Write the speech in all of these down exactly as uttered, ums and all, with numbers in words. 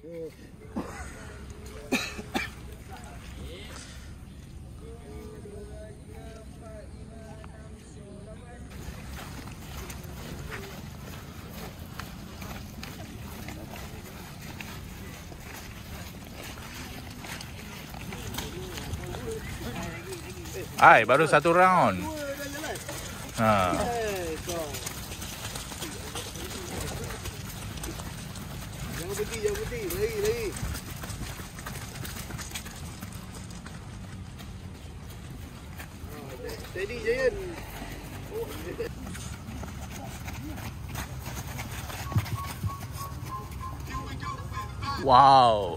Hai, baru satu round. Ha. Jangan berhenti, jangan berhenti. Lari, lari. Steady, Jayan. Wow.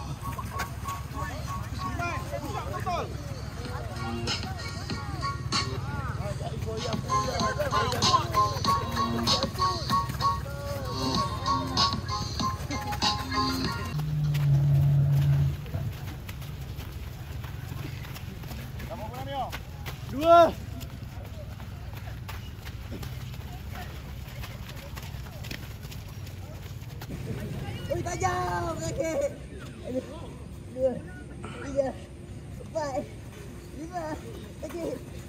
Dua. Ui, tajam kaki. Dua, tiga, empat, lima, kaki.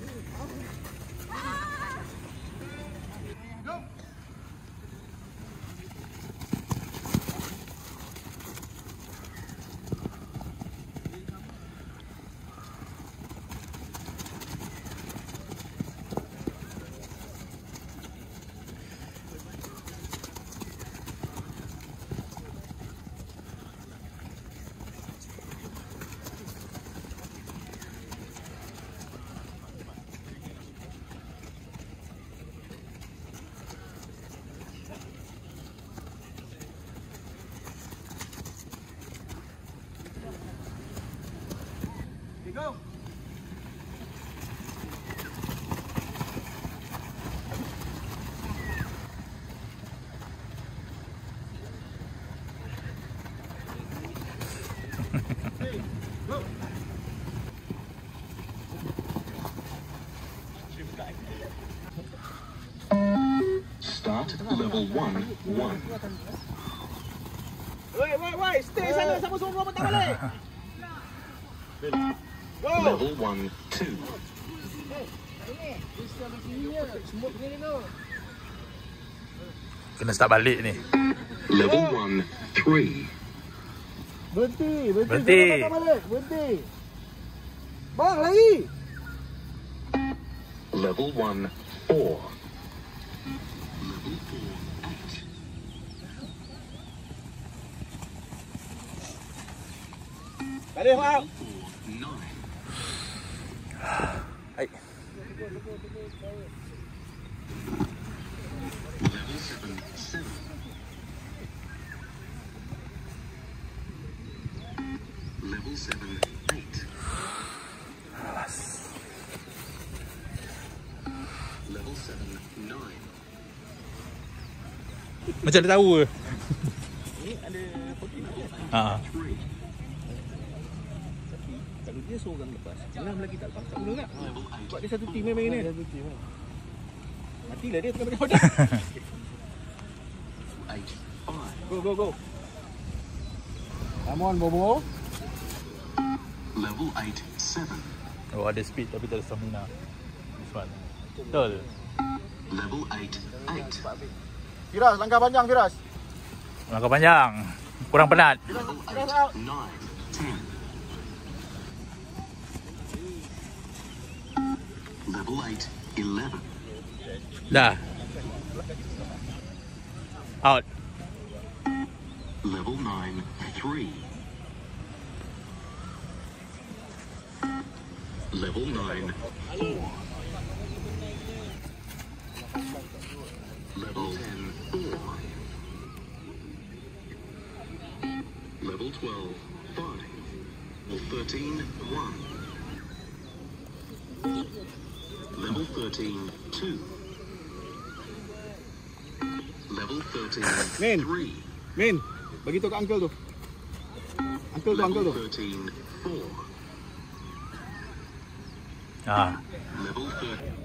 Go. Hey, go. Start level one, one. Wait, wait, wait. Stay sana, sama semua patah balik. Go. Level one, two. Kena start balik ni. Level one, three. Berhenti, berhenti. Berhenti. Jangan patah balik. Berhenti. Bang, lagi. Level one, four. Level four, eight. Tadi, maaf. Nine. Hai. Level seven, seven. Level seven, eight. Level seven, nine. Macam dia tahu ke? Ni ada fourteen. Ha. Three. Kalau dia seorang lepas, enam lagi tak lepas, tak guna tak? Sebab dia satu team yang main kan? Matilah dia tengah pakai Eight, five. Go, go, go. Come on, Bobo. Level eight, seven. Oh, ada speed tapi tak ada stamina. This one. Betul. Level eight, eight. Firas, langkah panjang Firas. Langkah panjang. Kurang penat. Level Firas eight, out. nine, ten. Level eight, eleven. Dah. Out. Level nine, three. Level nine, four. Level ten, four. Level twelve, five. Level thirteen, one. Level thirteen, two. Level thirteen, Min. three. Min, bagi tu kat uncle tu. Uncle tu, uncle Level tu. thirteen, four. Ha. Level thirteen.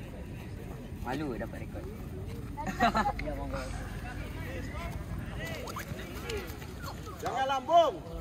Malu dapat rekod. Ya, monggo. Sambung.